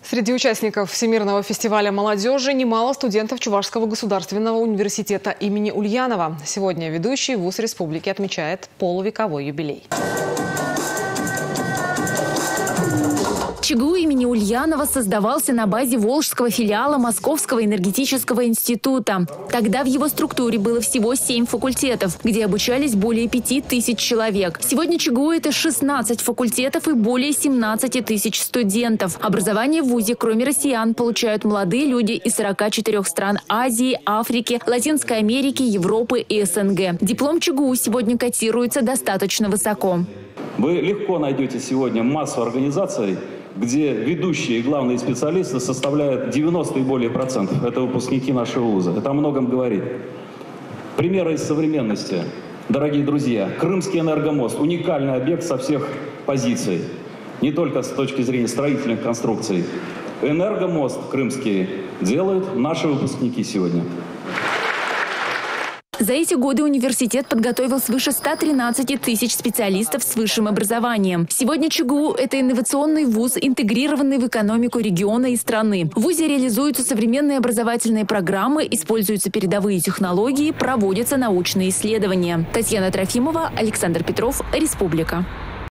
Среди участников Всемирного фестиваля молодежи немало студентов Чувашского государственного университета имени Ульянова. Сегодня ведущий вуз республики отмечает полувековой юбилей. ЧГУ имени Ульянова создавался на базе Волжского филиала Московского энергетического института. Тогда в его структуре было всего 7 факультетов, где обучались более 5000 человек. Сегодня ЧГУ – это 16 факультетов и более 17 тысяч студентов. Образование в вузе, кроме россиян, получают молодые люди из 44 стран Азии, Африки, Латинской Америки, Европы и СНГ. Диплом ЧГУ сегодня котируется достаточно высоко. Вы легко найдете сегодня массу организаций, где ведущие и главные специалисты составляют 90 и более процентов. Это выпускники нашего вуза. Это о многом говорит. Примеры из современности. Дорогие друзья, Крымский энергомост – уникальный объект со всех позиций. Не только с точки зрения строительных конструкций. Энергомост крымский делают наши выпускники сегодня. За эти годы университет подготовил свыше 113 тысяч специалистов с высшим образованием. Сегодня ЧГУ – это инновационный вуз, интегрированный в экономику региона и страны. В вузе реализуются современные образовательные программы, используются передовые технологии, проводятся научные исследования. Татьяна Трофимова, Александр Петров, Республика.